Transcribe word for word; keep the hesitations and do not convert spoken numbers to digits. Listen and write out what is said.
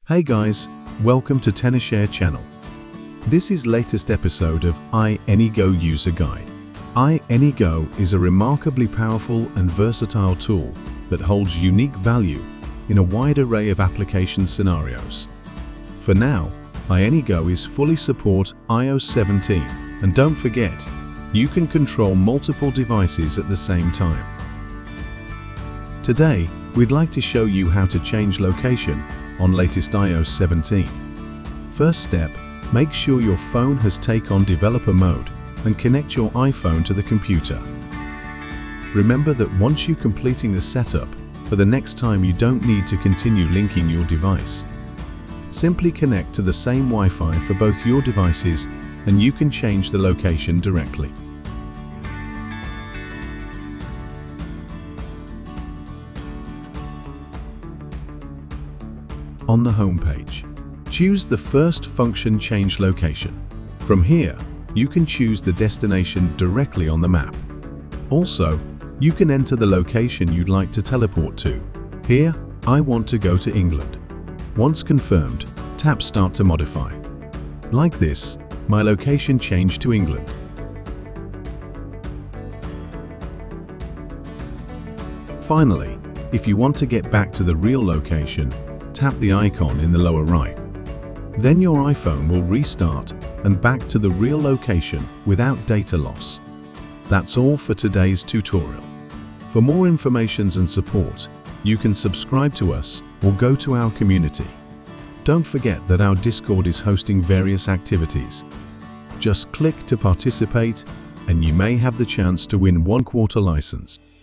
Hey guys, welcome to Tenorshare channel. This is latest episode of iAnyGo user guide. iAnyGo is a remarkably powerful and versatile tool that holds unique value in a wide array of application scenarios. For now, iAnyGo is fully support i O S seventeen, and don't forget, you can control multiple devices at the same time. Today, we'd like to show you how to change location on latest i O S seventeen. First step, make sure your phone has taken on developer mode and connect your iPhone to the computer. Remember that once you're completing the setup, for the next time you don't need to continue linking your device. Simply connect to the same Wi-Fi for both your devices and you can change the location directly. On the home page, choose the first function Change Location. From here, you can choose the destination directly on the map. Also, you can enter the location you'd like to teleport to. Here, I want to go to England. Once confirmed, tap Start to modify. Like this, my location changed to England. Finally, if you want to get back to the real location, tap the icon in the lower right. Then your iPhone will restart and back to the real location without data loss. That's all for today's tutorial. For more information and support, you can subscribe to us or go to our community. Don't forget that our Discord is hosting various activities. Just click to participate and you may have the chance to win one quarter license.